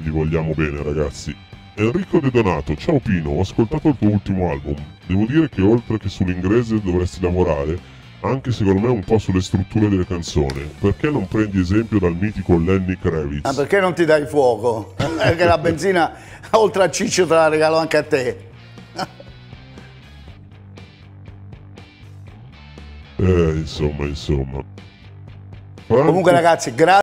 gli vogliamo bene, ragazzi. Enrico De Donato, ciao Pino, ho ascoltato il tuo ultimo album. Devo dire che oltre che sull'inglese dovresti lavorare, anche secondo me un po' sulle strutture delle canzoni. Perché non prendi esempio dal mitico Lenny Kravitz? Ma perché non ti dai fuoco? Perché la benzina, oltre a Ciccio, te la regalo anche a te. Insomma. Franco... Comunque ragazzi, grazie.